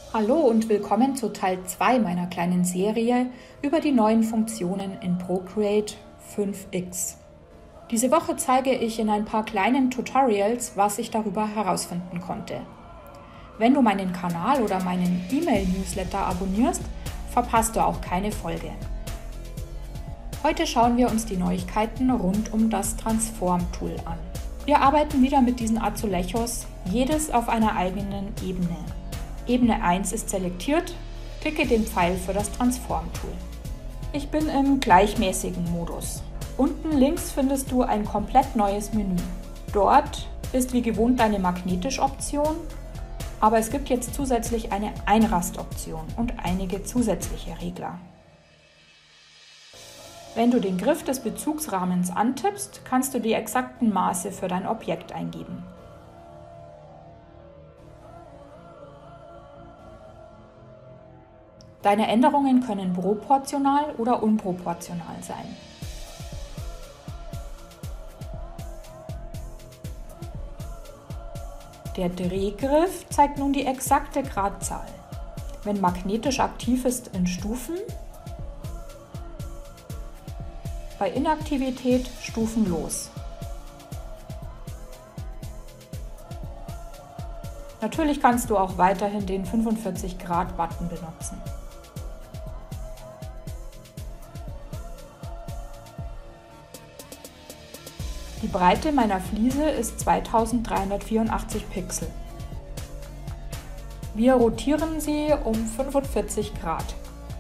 Hallo und willkommen zu Teil 2 meiner kleinen Serie über die neuen Funktionen in Procreate 5x. Diese Woche zeige ich in ein paar kleinen Tutorials, was ich darüber herausfinden konnte. Wenn du meinen Kanal oder meinen E-Mail-Newsletter abonnierst, verpasst du auch keine Folge. Heute schauen wir uns die Neuigkeiten rund um das Transform-Tool an. Wir arbeiten wieder mit diesen Azulejos, jedes auf einer eigenen Ebene. Ebene 1 ist selektiert, klicke den Pfeil für das Transform-Tool. Ich bin im gleichmäßigen Modus. Unten links findest du ein komplett neues Menü. Dort ist wie gewohnt deine Magnetisch-Option, aber es gibt jetzt zusätzlich eine Einrast-Option und einige zusätzliche Regler. Wenn du den Griff des Bezugsrahmens antippst, kannst du die exakten Maße für dein Objekt eingeben. Deine Änderungen können proportional oder unproportional sein. Der Drehgriff zeigt nun die exakte Gradzahl. Wenn magnetisch aktiv ist in Stufen, bei Inaktivität stufenlos. Natürlich kannst du auch weiterhin den 45°-Button benutzen. Die Breite meiner Fliese ist 2384 Pixel. Wir rotieren sie um 45 Grad.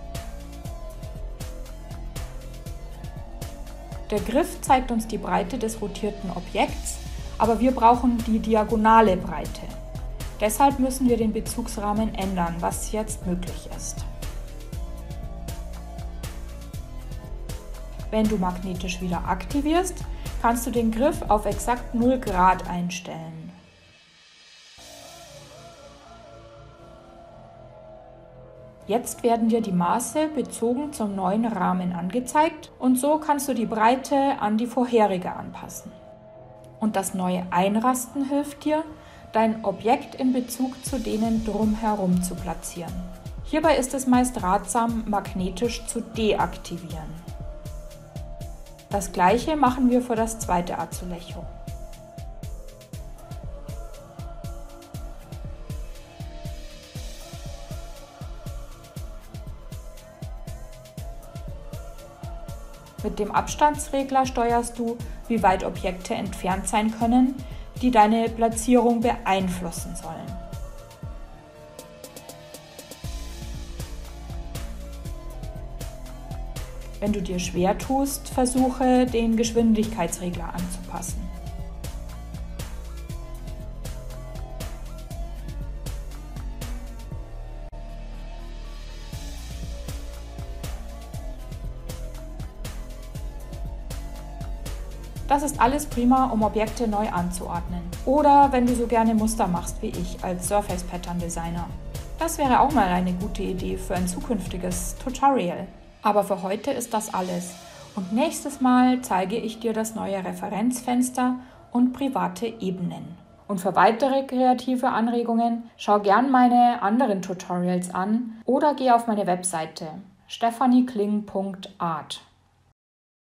Der Griff zeigt uns die Breite des rotierten Objekts, aber wir brauchen die diagonale Breite. Deshalb müssen wir den Bezugsrahmen ändern, was jetzt möglich ist. Wenn du magnetisch wieder aktivierst, kannst du den Griff auf exakt 0 Grad einstellen. Jetzt werden dir die Maße bezogen zum neuen Rahmen angezeigt und so kannst du die Breite an die vorherige anpassen. Und das neue Einrasten hilft dir, dein Objekt in Bezug zu denen drumherum zu platzieren. Hierbei ist es meist ratsam, magnetisch zu deaktivieren. Das gleiche machen wir für das zweite Azulejo. Mit dem Abstandsregler steuerst du, wie weit Objekte entfernt sein können, die deine Platzierung beeinflussen sollen. Wenn du dir schwer tust, versuche, den Geschwindigkeitsregler anzupassen. Das ist alles prima, um Objekte neu anzuordnen. Oder wenn du so gerne Muster machst wie ich als Surface Pattern Designer. Das wäre auch mal eine gute Idee für ein zukünftiges Tutorial. Aber für heute ist das alles. Und nächstes Mal zeige ich dir das neue Referenzfenster und private Ebenen. Und für weitere kreative Anregungen schau gern meine anderen Tutorials an oder geh auf meine Webseite stephaniekling.art.